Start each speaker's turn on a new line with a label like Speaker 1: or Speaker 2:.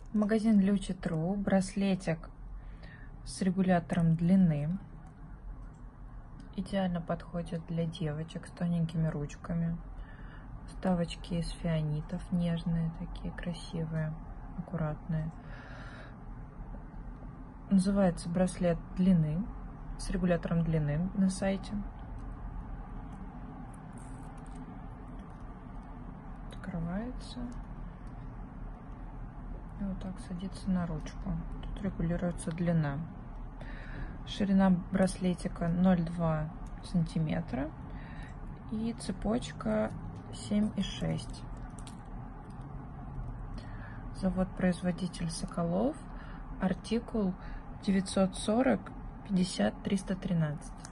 Speaker 1: Магазин Luci.tru. Браслетик с регулятором длины. Идеально подходит для девочек с тоненькими ручками. Вставочки из фианитов, нежные, такие красивые, аккуратные. Называется браслет длины, с регулятором длины на сайте. Открывается. И вот так садится на ручку. Тут регулируется длина. Ширина браслетика 0,2 сантиметра. И цепочка 7,6. Завод-производитель Соколов. Артикул 940 50 313.